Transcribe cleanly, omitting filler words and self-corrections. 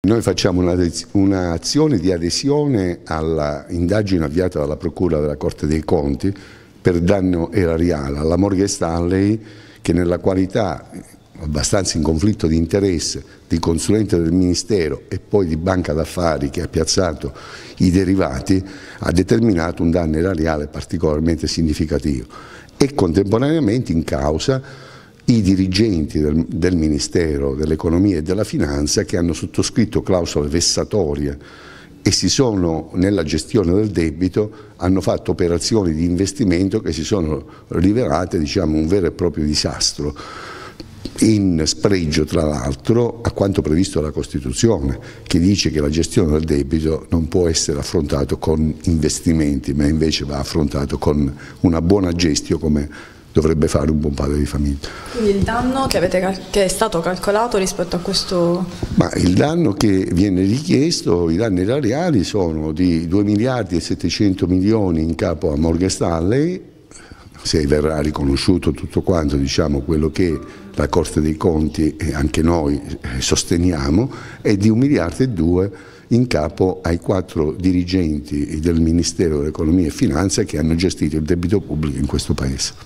Noi facciamo un'azione di adesione alla indagine avviata dalla Procura della Corte dei Conti per danno erariale alla Morgan Stanley, che nella qualità abbastanza in conflitto di interesse di consulente del Ministero e poi di banca d'affari che ha piazzato i derivati, ha determinato un danno erariale particolarmente significativo, e contemporaneamente in causa i dirigenti del Ministero dell'Economia e della Finanza che hanno sottoscritto clausole vessatorie e nella gestione del debito hanno fatto operazioni di investimento che si sono rivelate, diciamo, un vero e proprio disastro, in spregio tra l'altro a quanto previsto dalla Costituzione, che dice che la gestione del debito non può essere affrontato con investimenti, ma invece va affrontato con una buona gestione, come dovrebbe fare un buon padre di famiglia. Quindi il danno che è stato calcolato rispetto a questo? Ma il danno che viene richiesto, i danni erariali, sono di 2 miliardi e 700 milioni in capo a Morgan Stanley, se verrà riconosciuto tutto quanto, diciamo, quello che la Corte dei Conti e anche noi sosteniamo, e di 1 miliardo e 2 in capo ai 4 dirigenti del Ministero dell'Economia e Finanza che hanno gestito il debito pubblico in questo Paese.